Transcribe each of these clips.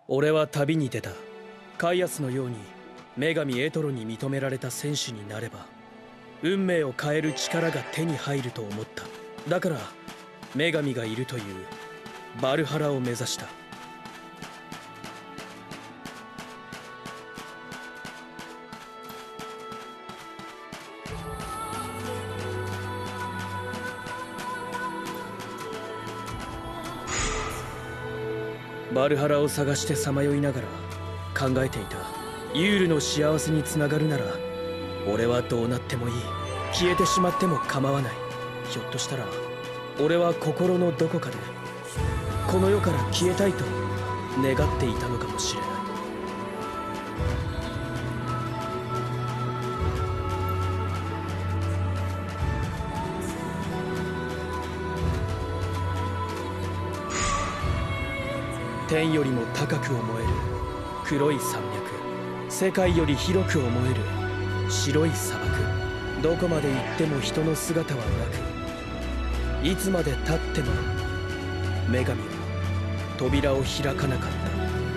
俺は旅に出た。カイアスのように女神エトロに認められた戦士になれば運命を変える力が手に入ると思った。だから女神がいるというバルハラを目指した。バルハラを探してさまよいながら考えていた。ユールの幸せにつながるなら俺はどうなってもいい。消えてしまっても構わない。ひょっとしたら俺は心のどこかでこの世から消えたいと願っていたのかもしれない。天よりも高く思える黒い山脈、世界より広く思える白い砂漠。どこまで行っても人の姿はなく、いつまで経っても女神は扉を開かなかった。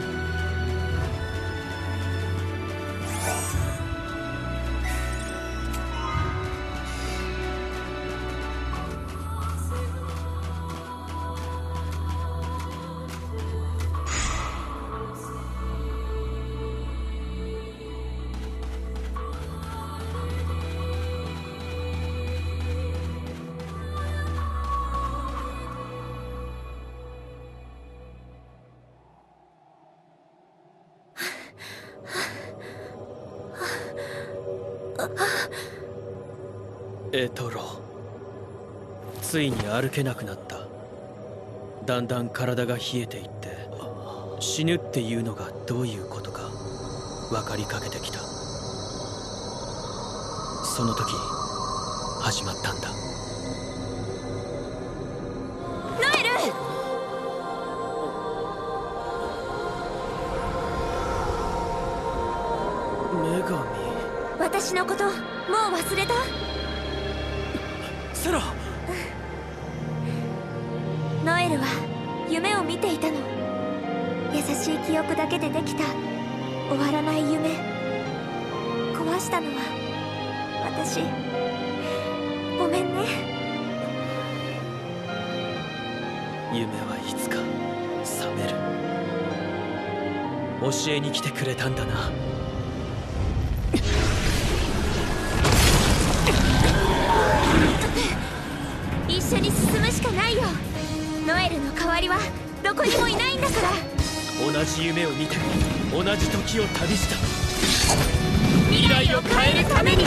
エトロ、ついに歩けなくなった。だんだん体が冷えていって死ぬっていうのがどういうことか分かりかけてきた。その時始まったんだ。 ノエル！ 女神。 私のこともう忘れた？ セラ。 ノエルは夢を見ていたの。優しい記憶だけでできた終わらない夢。壊したのは私。ごめんね。 夢はいつか覚める。教えに来てくれたんだな。 一緒に進むしかないよ。ノエルの代わりはどこにもいないんだから。 同じ夢を見て同じ時を旅した。未来を変えるために。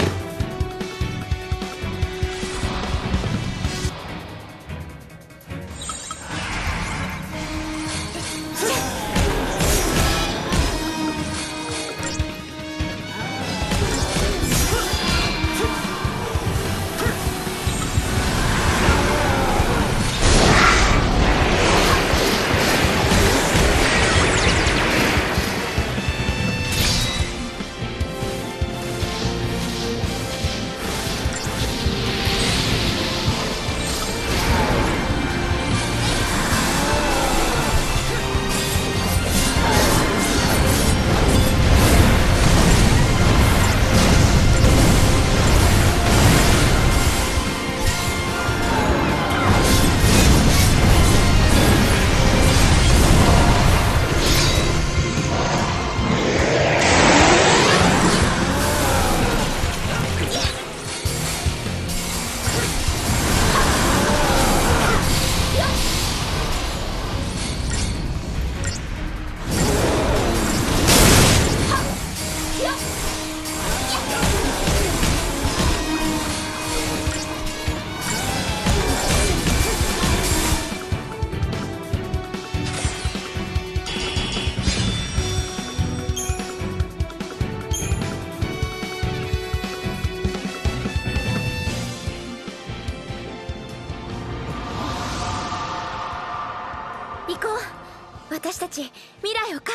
行こう。私たち未来を変えられるよ。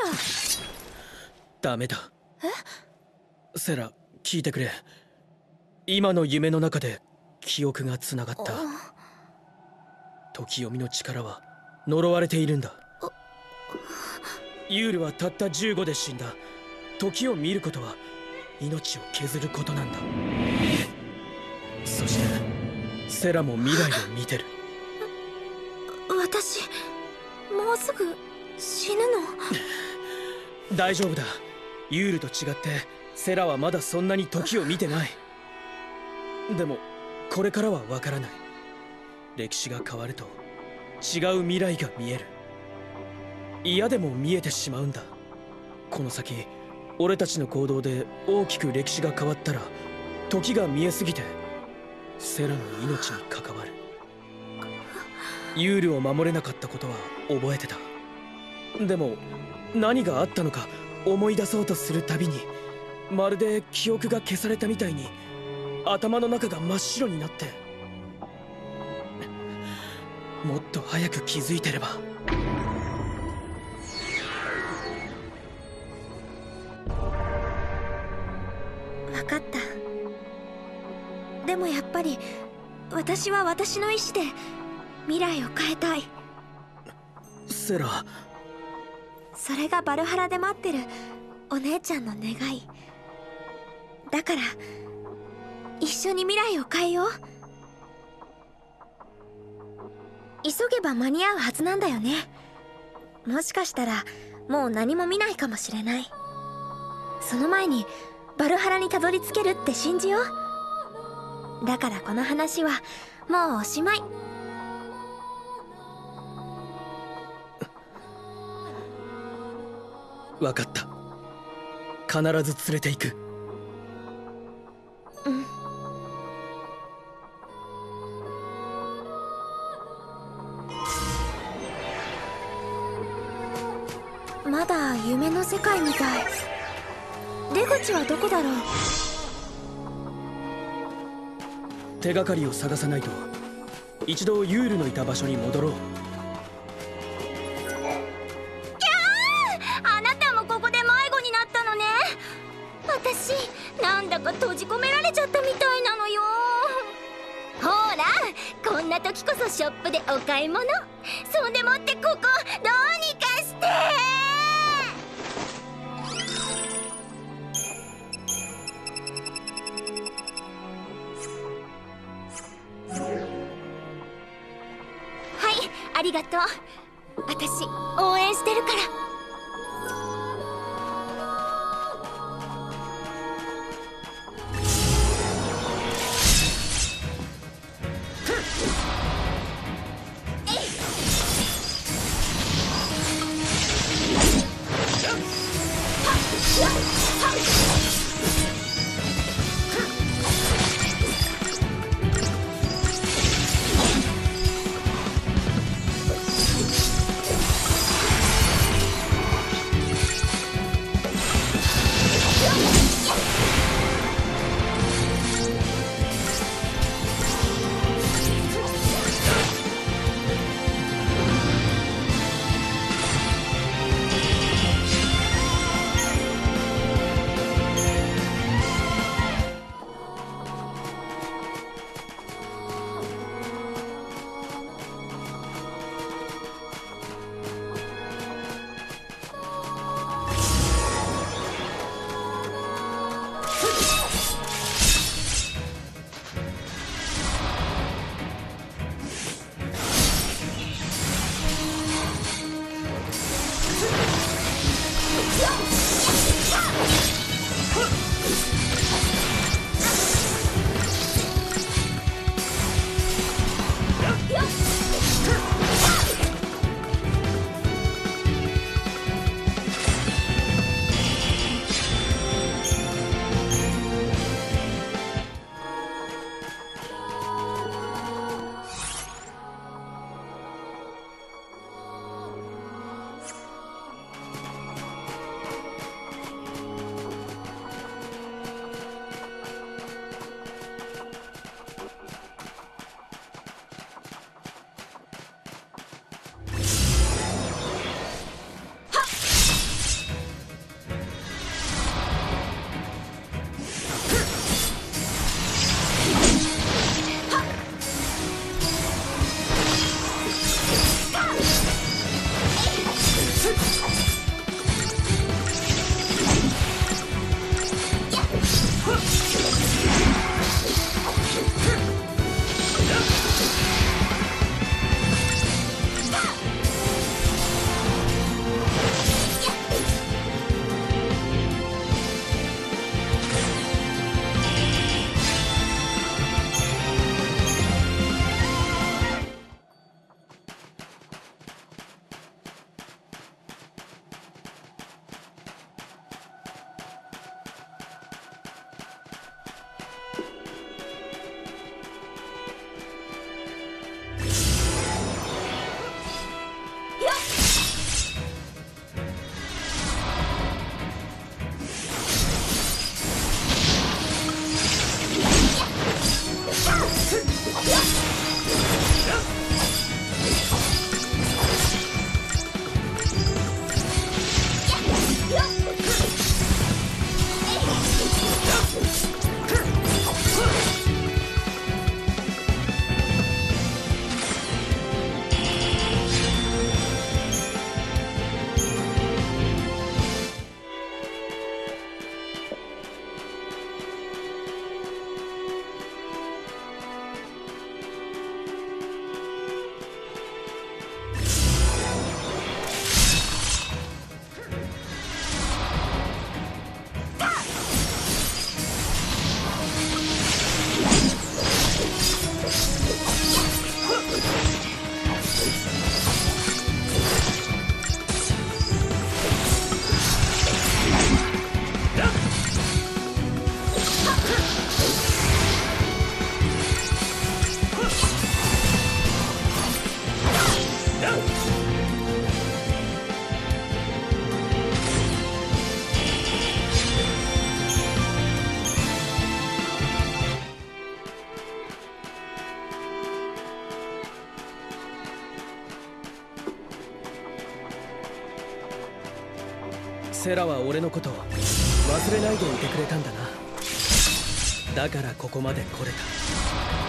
ダメだ。セラ、聞いてくれ。今の夢の中で記憶がつながった。時読みの力は呪われているんだ。 ユールはたった15で死んだ。時を見ることは命を削ることなんだ。そしてセラも未来を見てる。 私もうすぐ死ぬの？ 大丈夫だ。ユールと違ってセラはまだそんなに時を見てない。でもこれからはわからない。歴史が変わると違う未来が見える。嫌でも見えてしまうんだ。この先俺たちの行動で大きく歴史が変わったら時が見えすぎてセラの命に関わる。ユールを守れなかったことは覚えてた。でも何があったのか思い出そうとするたびにまるで記憶が消されたみたいに頭の中が真っ白になって、もっと早く気づいてれば。 分かった。でもやっぱり私は私の意志で未来を変えたい。 セラ、 それがバルハラで待ってるお姉ちゃんの願いだから、一緒に未来を変えよう。急げば間に合うはずなんだよね。もしかしたらもう何も見ないかもしれない。その前にバルハラにたどり着けるって信じよう。だからこの話はもうおしまい。 分かった。必ず連れて行く。 うん。まだ夢の世界みたい。出口はどこだろう？ 手がかりを探さないと。一度ユールのいた場所に戻ろう。 あなたもここで迷子になったのね。私なんだか閉じ込められちゃったみたいなのよ。ほら、こんな時こそショップでお買い物。そんでもってここどうにかして。はい、ありがとう。私応援してるから。 セラは俺のこと忘れないでいてくれたんだな。だからここまで来れた。